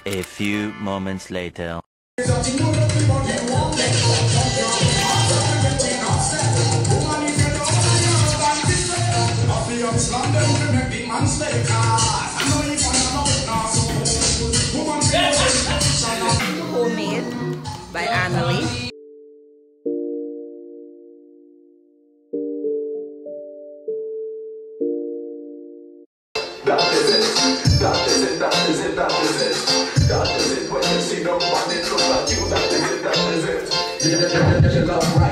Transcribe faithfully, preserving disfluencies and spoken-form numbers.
A few moments later. Homemade by Annalie. That is it, that is it, that is it, that is it. That is it, when you see nobody look at you, that is it, that is it. You love